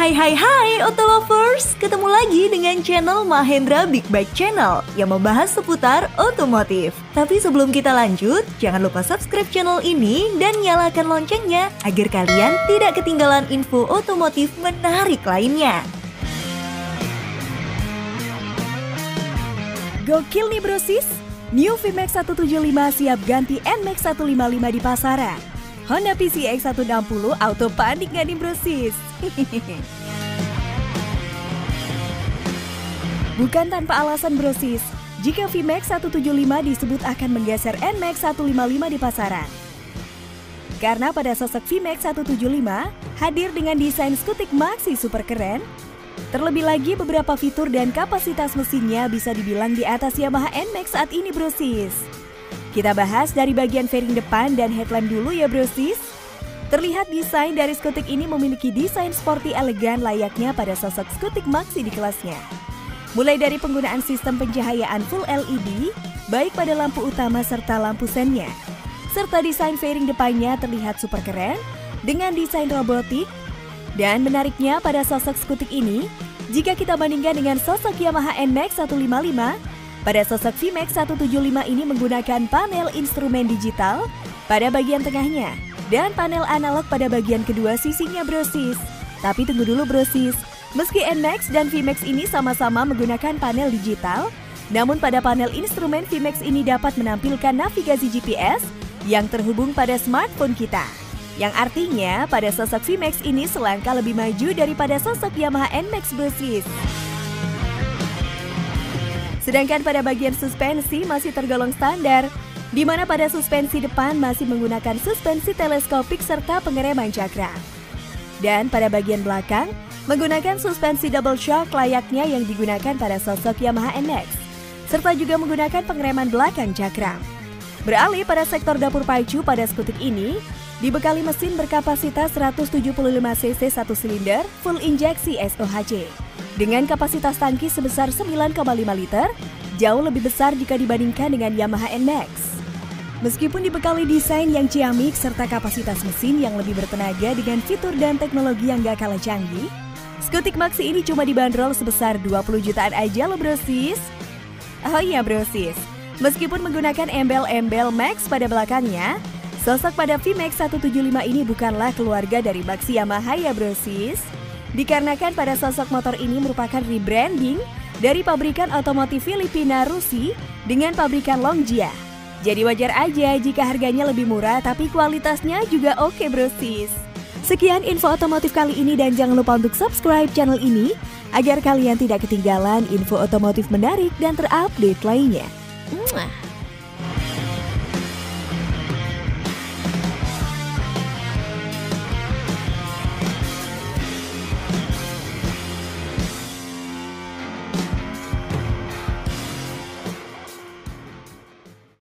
Hai Auto Lovers, ketemu lagi dengan channel Mahendra Big Bike Channel yang membahas seputar otomotif. Tapi sebelum kita lanjut, jangan lupa subscribe channel ini dan nyalakan loncengnya agar kalian tidak ketinggalan info otomotif menarik lainnya. Gokil nih brosis, New VMAX 175 siap ganti NMAX 155 di pasaran. Honda PCX 160 auto panik gak nih brosis? Bukan tanpa alasan brosis, jika VMAX 175 disebut akan menggeser NMAX 155 di pasaran. Karena pada sosok VMAX 175 hadir dengan desain skutik maxi super keren, terlebih lagi beberapa fitur dan kapasitas mesinnya bisa dibilang di atas Yamaha NMAX saat ini brosis. Kita bahas dari bagian fairing depan dan headlamp dulu ya brosis. Terlihat desain dari skutik ini memiliki desain sporty elegan layaknya pada sosok skutik maxi di kelasnya. Mulai dari penggunaan sistem pencahayaan full LED, baik pada lampu utama serta lampu sennya. Serta desain fairing depannya terlihat super keren dengan desain robotik. Dan menariknya pada sosok skutik ini, jika kita bandingkan dengan sosok Yamaha NMAX 155, pada sosok VMAX 175 ini menggunakan panel instrumen digital pada bagian tengahnya dan panel analog pada bagian kedua sisinya brosis. Tapi tunggu dulu brosis, meski NMAX dan VMAX ini sama-sama menggunakan panel digital, namun pada panel instrumen VMAX ini dapat menampilkan navigasi GPS yang terhubung pada smartphone kita. Yang artinya pada sosok VMAX ini selangkah lebih maju daripada sosok Yamaha NMAX brosis. Sedangkan pada bagian suspensi masih tergolong standar, di mana pada suspensi depan masih menggunakan suspensi teleskopik serta pengereman cakram. Dan pada bagian belakang, menggunakan suspensi double shock layaknya yang digunakan pada sosok Yamaha NMAX, serta juga menggunakan pengereman belakang cakram. Beralih pada sektor dapur pacu pada skutik ini, dibekali mesin berkapasitas 175 cc 1 silinder full injeksi SOHC. Dengan kapasitas tangki sebesar 9,5 liter, jauh lebih besar jika dibandingkan dengan Yamaha NMAX. Meskipun dibekali desain yang ciamik serta kapasitas mesin yang lebih bertenaga dengan fitur dan teknologi yang gak kalah canggih, skutik maxi ini cuma dibanderol sebesar 20 jutaan aja loh brosis. Oh iya brosis, meskipun menggunakan embel-embel Max pada belakangnya, sosok pada VMAX 175 ini bukanlah keluarga dari Maxi Yamaha ya brosis. Dikarenakan pada sosok motor ini merupakan rebranding dari pabrikan otomotif Filipina Rusi dengan pabrikan Longjia. Jadi wajar aja jika harganya lebih murah tapi kualitasnya juga oke brosis. Sekian info otomotif kali ini dan jangan lupa untuk subscribe channel ini agar kalian tidak ketinggalan info otomotif menarik dan terupdate lainnya.